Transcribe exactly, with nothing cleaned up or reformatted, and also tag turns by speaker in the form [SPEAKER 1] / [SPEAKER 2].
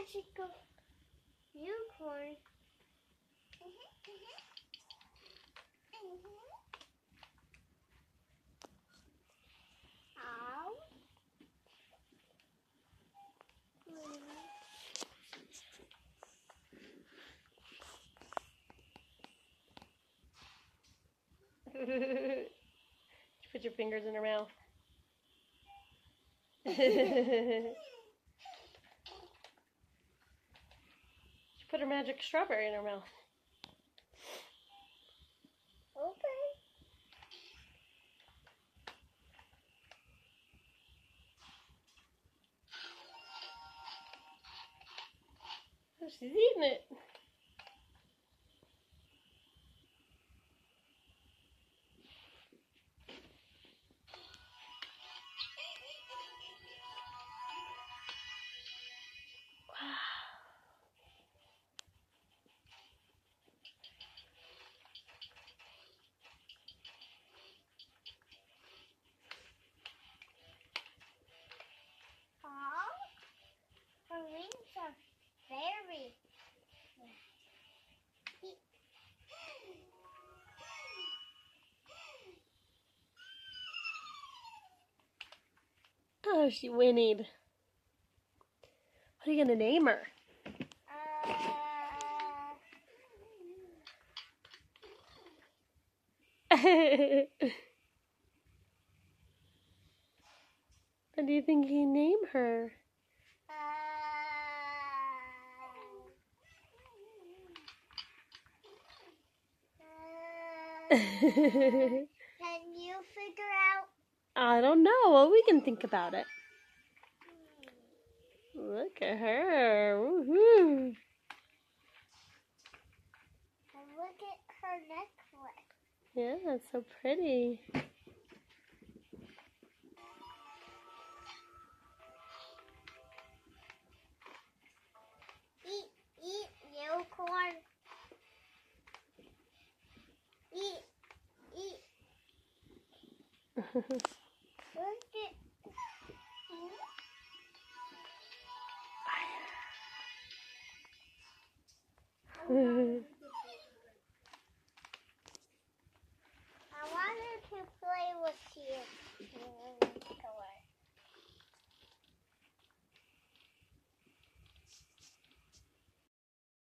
[SPEAKER 1] magical unicorn. Ow.
[SPEAKER 2] Put your fingers in her mouth. She put her magic strawberry in her mouth.
[SPEAKER 1] Okay.
[SPEAKER 2] Oh, she's eating it.
[SPEAKER 1] Aw, her wings are very.
[SPEAKER 2] Oh, she whinnied. What are you gonna name her?
[SPEAKER 1] Uh,
[SPEAKER 2] What do you think you name her?
[SPEAKER 1] uh, Can you figure out?
[SPEAKER 2] I don't know. Well, we can think about it. Look at her. Woohoo.
[SPEAKER 1] Look at her necklace.
[SPEAKER 2] Yeah, that's so pretty.
[SPEAKER 1] Eat, eat, unicorn. Eat, eat. Look at. I wanted to play with you.